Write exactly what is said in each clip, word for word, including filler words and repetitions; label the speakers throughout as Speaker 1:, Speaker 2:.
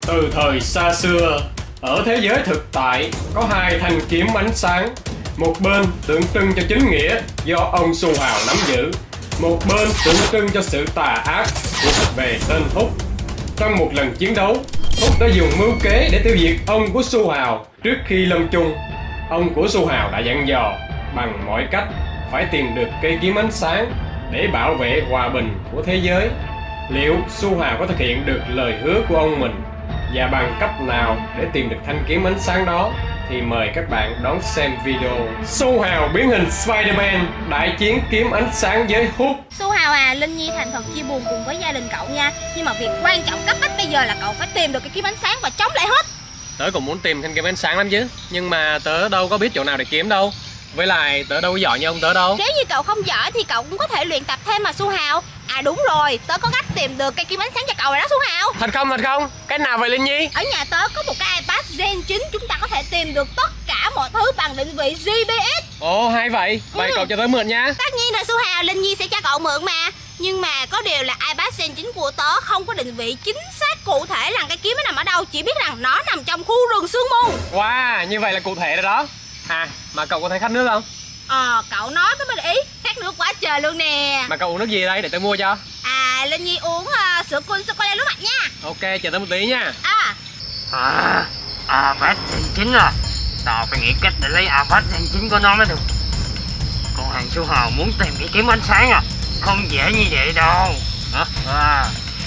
Speaker 1: Từ thời xa xưa, ở thế giới thực tại có hai thanh kiếm ánh sáng. Một bên tượng trưng cho chính nghĩa do ông Su Hào nắm giữ, một bên tượng trưng cho sự tà ác thuộc về tên Húc. Trong một lần chiến đấu, Húc đã dùng mưu kế để tiêu diệt ông của Su Hào. Trước khi lâm chung, ông của Su Hào đã dặn dò bằng mọi cách phải tìm được cây kiếm ánh sáng để bảo vệ hòa bình của thế giới. Liệu Su Hào có thực hiện được lời hứa của ông mình, và bằng cách nào để tìm được thanh kiếm ánh sáng đó thì mời các bạn đón xem video Su Hào biến hình Spider-Man đại chiến kiếm ánh sáng với Húc.
Speaker 2: Su Hào à, Linh Nhi thành thật chia buồn cùng với gia đình cậu nha. Nhưng mà việc quan trọng cấp bách bây giờ là cậu phải tìm được cái kiếm ánh sáng và chống lại Húc.
Speaker 1: Tớ cũng muốn tìm thanh kiếm ánh sáng lắm chứ, nhưng mà tớ đâu có biết chỗ nào để kiếm đâu. Với lại tớ đâu có giỏi như ông tớ đâu.
Speaker 2: Nếu như cậu không giỏi thì cậu cũng có thể luyện tập thêm mà Su Hào. À đúng rồi, tớ có cách tìm được cây kiếm ánh sáng cho cậu rồi đó Su Hào.
Speaker 1: Thật không, thật không? Cách nào vậy Linh Nhi?
Speaker 2: Ở nhà tớ có một cái iPad Gen chín, chúng ta có thể tìm được tất cả mọi thứ bằng định vị giê pê ét.
Speaker 1: Ồ hay vậy, vậy ừ. Cậu cho tớ mượn nha.
Speaker 2: Tất nhiên là Su Hào, Linh Nhi sẽ cho cậu mượn mà. Nhưng mà có điều là iPad Gen chín của tớ không có định vị chính xác cụ thể là cái kiếm nó nằm ở đâu, chỉ biết rằng nó nằm trong khu rừng sương mù.
Speaker 1: Wow, như vậy là cụ thể rồi đó. À, mà cậu có thấy khát nước không?
Speaker 2: Ờ, cậu nói cái mới để ý, khát nước quá trời luôn nè.
Speaker 1: Mà cậu uống nước gì đây để tớ mua cho?
Speaker 2: À, Linh Nhi uống uh, sữa cool sô-cô-la lúa mạch nha.
Speaker 1: Ok, chờ tớ một tí nha.
Speaker 2: À
Speaker 3: À, iPad Gen chín à. Tao phải nghĩ cách để lấy iPad Gen chín của nó mới được. Con hàng Su Hào muốn tìm cái kiếm ánh sáng à, không dễ như vậy đâu. Hả? À.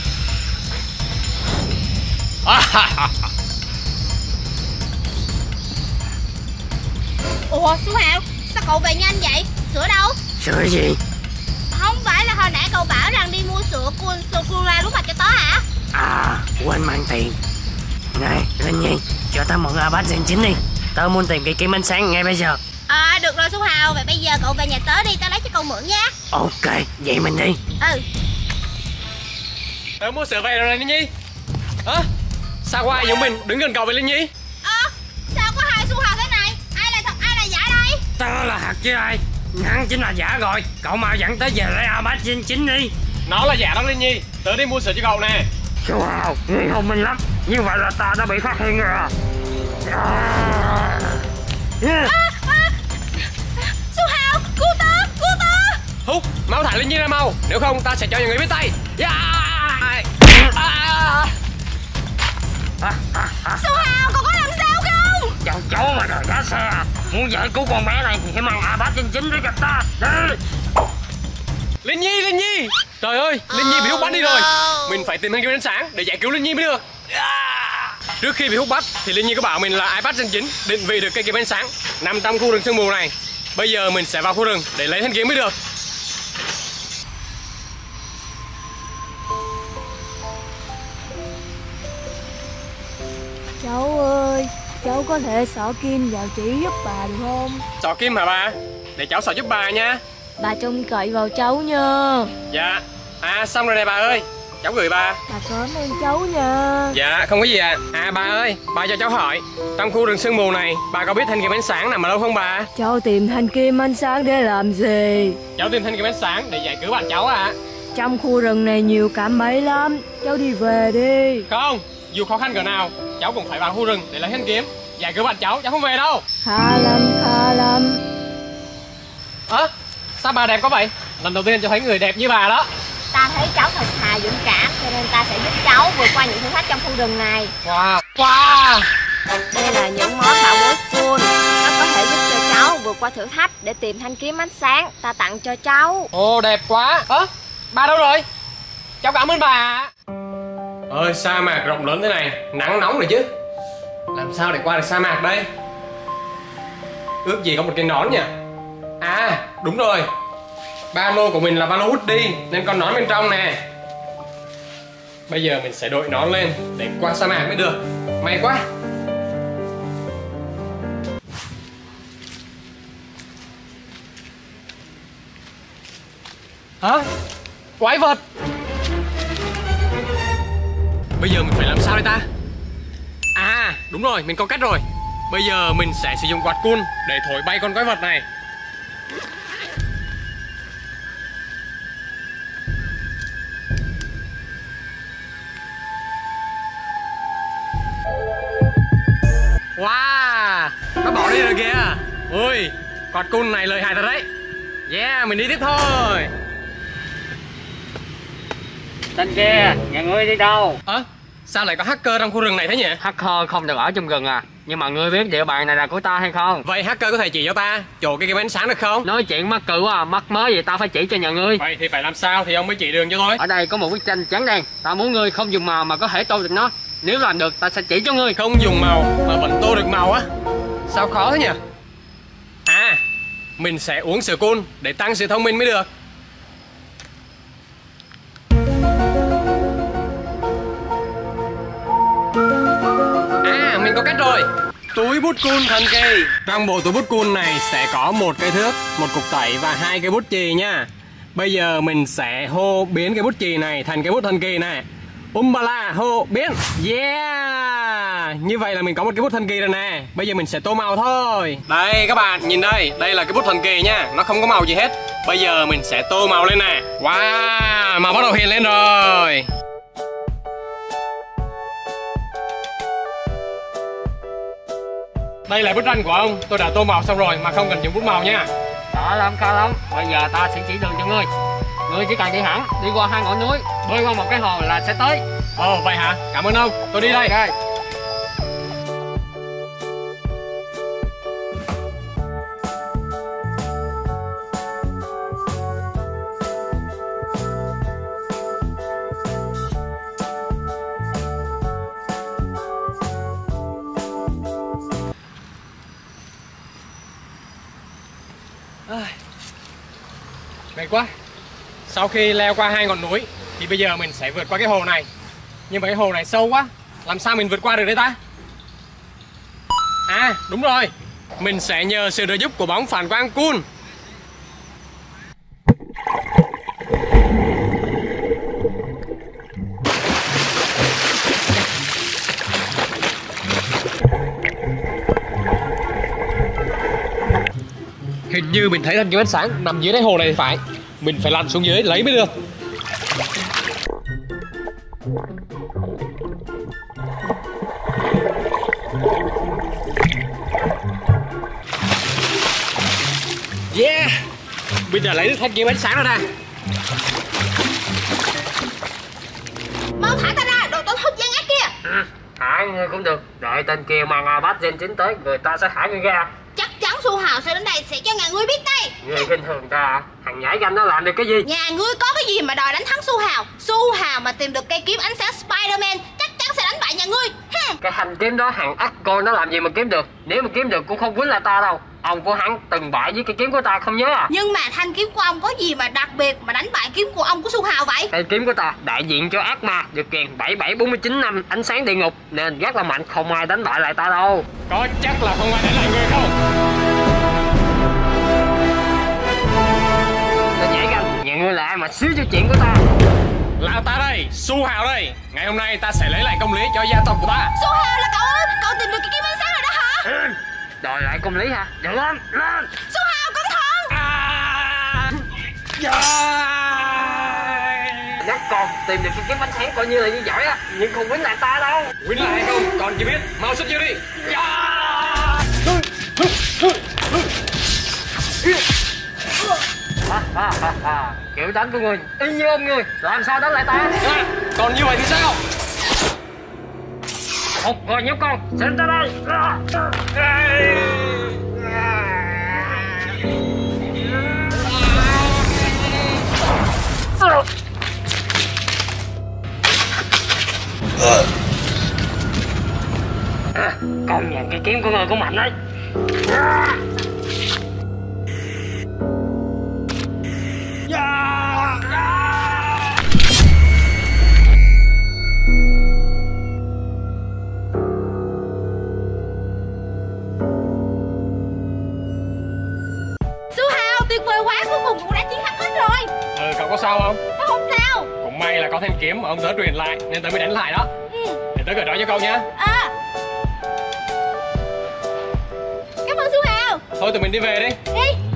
Speaker 2: Ủa Su Hào, sao cậu về nhanh vậy? Sữa đâu?
Speaker 3: Sữa gì?
Speaker 2: Không phải là hồi nãy cậu bảo rằng đi mua sữa cool sô-cô-la lúa mạch cho tớ hả?
Speaker 3: À, quên mang tiền. Này, Linh Nhi, cho tao mượn iPad Gen chín đi. Tao muốn tìm cái kiếm ánh sáng ngay bây giờ.
Speaker 2: À, được rồi Su Hào, vậy bây giờ cậu về nhà tớ đi, tao lấy cho cậu mượn nha.
Speaker 3: Ok, vậy mình đi.
Speaker 2: Ừ.
Speaker 1: Tớ mua sữa về rồi này Linh Nhi. Ơ, à, sao có ai giống mình đứng gần cậu với Linh Nhi?
Speaker 2: Ơ, à, sao có hai Su Hào thế này? Ai là thật, ai là giả đây?
Speaker 3: Tao là thật chứ ai. Hắn chính là giả rồi. Cậu mau dẫn tới về lấy iPad Gen chín đi.
Speaker 1: Nó là giả đó Linh Nhi. Tớ đi mua sữa cho cậu nè.
Speaker 3: Su Hào, ngươi thông minh lắm. Như vậy là ta đã bị phát hiện rồi à. À,
Speaker 2: à, à. Su Hào, cứu tớ, cứu tớ.
Speaker 1: Húc, mau thả Linh Nhi ra mau. Nếu không ta sẽ cho những người biết tay. Yeah. À.
Speaker 3: À, à, à.
Speaker 2: Su Hào, cậu có làm sao không?
Speaker 3: Cháu chó mà đòi đá xe à. Muốn giải cứu con bé này thì phải mang iPad Gen chín để gặp ta. Đi.
Speaker 1: Linh Nhi, Linh Nhi. Trời ơi, Linh Nhi bị Húc bắt đi rồi. Mình phải tìm thanh kiếm ánh sáng để giải cứu Linh Nhi mới được. Trước khi bị Húc bắt thì Linh Nhi có bảo mình là iPad Gen chín định vị được cây kiếm ánh sáng nằm trong khu rừng sương mù này. Bây giờ mình sẽ vào khu rừng để lấy thanh kiếm mới được.
Speaker 4: Cháu ơi, cháu có thể xỏ kim vào chỉ giúp bà được không?
Speaker 1: Xỏ kim hả bà? Để cháu xỏ giúp bà nha.
Speaker 4: Bà trông cậy vào cháu nha.
Speaker 1: Dạ. À xong rồi nè bà ơi. Cháu gửi bà.
Speaker 4: Bà cảm ơn cháu nha.
Speaker 1: Dạ không có gì ạ. À. à bà ơi, bà cho cháu hỏi, trong khu rừng sương mù này bà có biết thanh kiếm ánh sáng nằm ở đâu không bà?
Speaker 4: Cháu tìm thanh kiếm ánh sáng để làm gì?
Speaker 1: Cháu tìm thanh kiếm ánh sáng để giải cứu bạn cháu ạ. À.
Speaker 4: Trong khu rừng này nhiều cạm bẫy lắm. Cháu đi về đi.
Speaker 1: Không, dù khó khăn cỡ nào cháu cũng phải vào khu rừng để lấy thanh kiếm giải cứu bạn cháu. Cháu không về đâu.
Speaker 4: Khá lắm, khá lắm.
Speaker 1: Ơ, à, sao bà đẹp quá vậy? Lần đầu tiên cháu thấy người đẹp như bà đó.
Speaker 2: Ta thấy cháu thật thà dũng cảm, cho nên ta sẽ giúp cháu vượt qua những thử thách trong khu rừng này.
Speaker 1: Wow, wow.
Speaker 2: Đây là những món bảo bối cool. Nó có thể giúp cho cháu vượt qua thử thách để tìm thanh kiếm ánh sáng. Ta tặng cho cháu.
Speaker 1: Ồ, đẹp quá. Ơ, à, bà đâu rồi? Cháu cảm ơn bà. Ơi, sa mạc rộng lớn thế này, nắng nóng rồi chứ. Làm sao để qua được sa mạc đây? Ước gì có một cái nón nhỉ? À, đúng rồi. Ba lô của mình là ba lô hút đi nên con nón bên trong nè. Bây giờ mình sẽ đội nón lên để qua sa mạc mới được. May quá. Hả? Quái vật. Bây giờ mình phải làm sao đây ta? À đúng rồi, mình có cách rồi. Bây giờ mình sẽ sử dụng quạt cun để thổi bay con quái vật này. Wow, nó bỏ đi rồi kìa. Ui, con cun này lợi hại thật đấy. Yeah, mình đi tiếp thôi.
Speaker 3: Tên kia, nhà ngươi đi đâu?
Speaker 1: Ơ, à, sao lại có hacker trong khu rừng này thế nhỉ?
Speaker 3: Hacker không được ở trong rừng à? Nhưng mà ngươi biết địa bàn này là của ta hay không?
Speaker 1: Vậy hacker có thể chỉ cho ta chỗ cái kiếm ánh sáng được không?
Speaker 3: Nói chuyện mắc cự à, mắc mới gì tao phải chỉ cho nhà ngươi.
Speaker 1: Vậy thì phải làm sao thì ông mới chỉ đường cho tôi.
Speaker 3: Ở đây có một bức tranh trắng đen, ta muốn ngươi không dùng màu mà có thể tô được nó. Nếu làm được ta sẽ chỉ cho ngươi.
Speaker 1: Không dùng màu mà vẫn tô được màu á? Sao khó thế nhỉ? À, mình sẽ uống sữa cun để tăng sự thông minh mới được. À, mình có cách rồi. Túi bút cun thần kỳ. Trong bộ túi bút cun này sẽ có một cây thước, một cục tẩy và hai cây bút chì nha. Bây giờ mình sẽ hô biến cái bút chì này thành cái bút thần kỳ này. Umbala hô biến. Yeah. Như vậy là mình có một cái bút thần kỳ rồi nè. Bây giờ mình sẽ tô màu thôi. Đây các bạn, nhìn đây. Đây là cái bút thần kỳ nha. Nó không có màu gì hết. Bây giờ mình sẽ tô màu lên nè. Wow, màu bắt đầu hiện lên rồi. Đây là bức tranh của ông. Tôi đã tô màu xong rồi mà không cần dùng bút màu nha.
Speaker 3: Đó lắm, cao lắm. Bây giờ ta sẽ chỉ đường cho ngươi. Ngươi chỉ cần đi hẳn, đi qua hai ngọn núi, bơi qua một cái hồ là sẽ tới.
Speaker 1: Ồ, vậy hả? Cảm ơn ông. Tôi đi đây.
Speaker 3: Okay.
Speaker 1: Mệt quá. Sau khi leo qua hai ngọn núi thì bây giờ mình sẽ vượt qua cái hồ này. Nhưng mà cái hồ này sâu quá, làm sao mình vượt qua được đấy ta? À, đúng rồi. Mình sẽ nhờ sự trợ giúp của bóng phản quang cun. Hình như mình thấy thanh kiếm ánh sáng nằm dưới đáy hồ này thì phải. Mình phải lặn xuống dưới lấy mới được. Yeah, mình đã lấy được thanh kiếm ánh sáng rồi nè.
Speaker 2: Mau thả ta ra, đồ tổn hút gian ác kia.
Speaker 3: Ừ, thả ngươi cũng được. Đợi tên kia mang Abax Gen chín tới, người ta sẽ thả ngươi ra.
Speaker 2: Chắc chắn Su Hào sẽ đến đây sẽ cho nhà ngươi biết đây.
Speaker 3: Ngươi khinh thường ta à? Thằng nhãi danh nó làm được cái gì?
Speaker 2: Nhà ngươi có cái gì mà đòi đánh thắng Su Hào? Su Hào mà tìm được cây kiếm ánh sáng Spider-Man chắc chắn sẽ đánh bại nhà ngươi. Hm.
Speaker 3: Cái thanh kiếm đó thằng ắt coi nó làm gì mà kiếm được. Nếu mà kiếm được cũng không quýnh lại ta đâu. Ông của hắn từng bại với cái kiếm của ta không nhớ à?
Speaker 2: Nhưng mà thanh kiếm của ông có gì mà đặc biệt mà đánh bại kiếm của ông của Su Hào vậy?
Speaker 3: Cây kiếm của ta đại diện cho ác ma, được kèm bảy bảy bốn mươi chín năm ánh sáng địa ngục nên rất là mạnh, không ai đánh bại lại ta đâu.
Speaker 1: Có chắc là không ai đánh lại người không?
Speaker 3: Tên nhảy ganh, nhà ngươi là ai mà xíu cho chuyện của ta?
Speaker 1: Là ta đây, Su Hào đây. Ngày hôm nay ta sẽ lấy lại công lý cho gia tộc của ta.
Speaker 2: Su Hào là cậu ơi, cậu tìm được cái kiếm ánh sáng rồi đó hả?
Speaker 3: Ừ. Đòi lại công lý hả? Được lên, lên.
Speaker 2: Su Hào cẩn thận.
Speaker 1: À, yeah.
Speaker 3: Nhắc con tìm được cái kiếm ánh sáng coi như là như giỏi á, nhưng không quýnh lại ta đâu.
Speaker 1: Quýnh lại hay không còn chưa biết, mau xuất chiêu đi.
Speaker 3: Ha, ha, ha, ha. Kiểu đánh của ngươi y như ông ngươi, làm sao đánh lại ta?
Speaker 1: À, còn như vậy thì sao?
Speaker 3: Một rồi nhóc con, xem ta đây. À, công nhận cái kiếm của ngươi cũng mạnh đấy.
Speaker 2: Su Hào tuyệt vời quá, cuối cùng cũng đã chiến thắng hết rồi.
Speaker 1: Ừ, cậu có sao không?
Speaker 2: Tao không sao.
Speaker 1: Cũng may là có thanh kiếm mà ông tớ truyền lại nên tớ mới đánh lại đó.
Speaker 2: Ừ.
Speaker 1: Để tớ gửi đó cho cậu nhé.
Speaker 2: À. Cảm ơn Su Hào.
Speaker 1: Thôi tụi mình đi về đi.
Speaker 2: Đi.